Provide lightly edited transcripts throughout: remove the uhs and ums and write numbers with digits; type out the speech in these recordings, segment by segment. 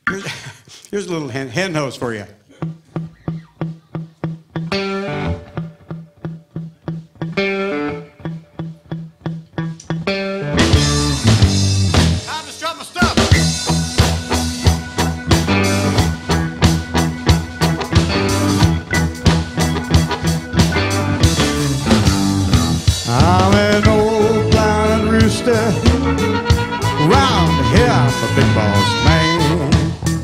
Here's a little hen hose for you. Time to strut my stuff. I'm an old blind rooster, round here I'm a big boss man.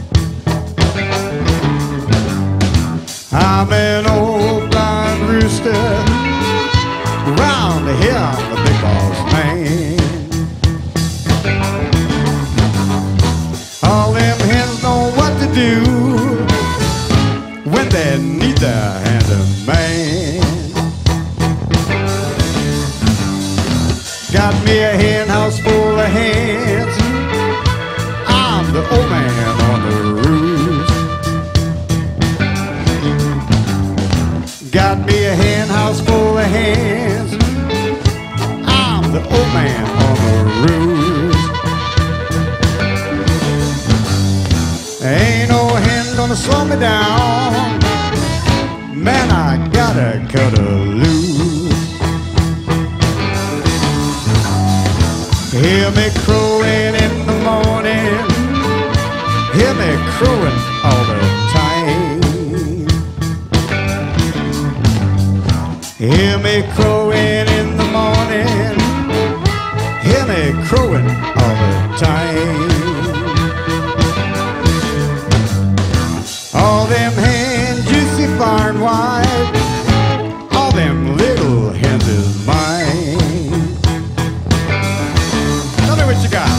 I'm an old blind rooster, round here I'm a big boss man. All them hens know what to do when they need the hand of man. Got me a hen house full of hens, I'm the old man on the roost. Got me a hen house full of hens, I'm the old man on the roost. Ain't no hen gonna slow me down, man, I gotta cut her loose. Hear me crowing in the morning, hear me crowing all the time. Hear me crowing in the morning, hear me crowing all the time. All them hens juicy far and wide, all them little hens is mine. Tell me what you got.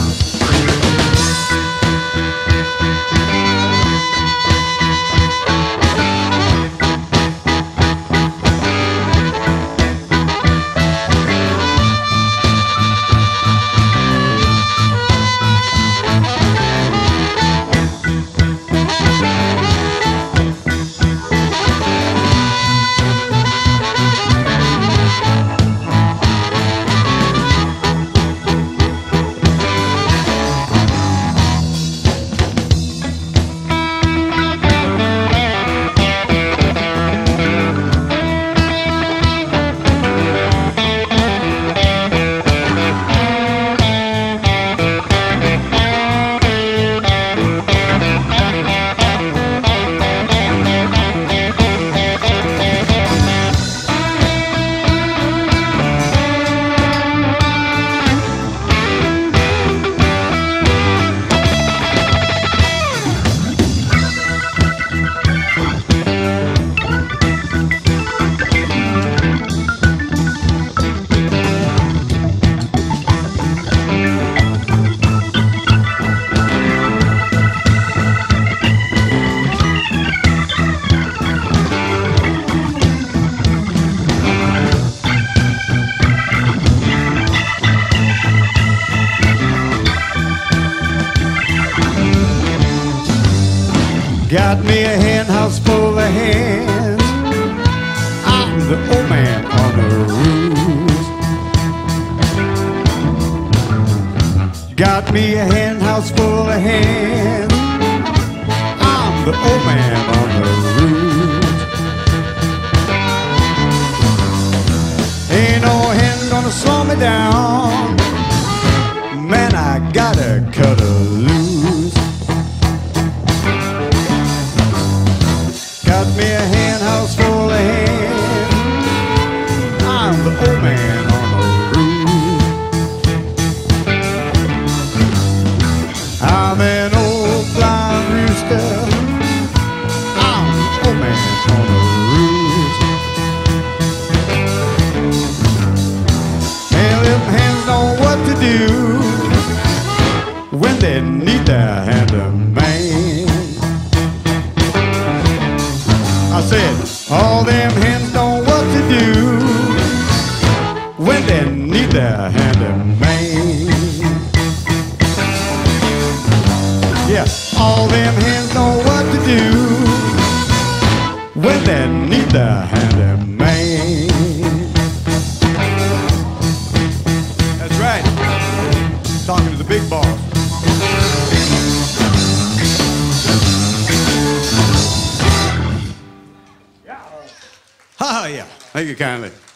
Got me a hen house full of hens, I'm the old man on the roost. Got me a hen house full of hens, I'm the old man on the roost. Ain't no hen gonna slow me down, man, I gotta cut her loose. Got me a hen house full of hens, I'm the old man on the roof. I'm an old blind rooster, I'm the old man on the roof. And them hens know what to do when they need their hand of man. I said, all them hens know what to do when they need their hand of man. Yeah, all them hens know what to do when they need their hand of man. That's right, talking to the big boss. Ha, yeah. Thank you kindly.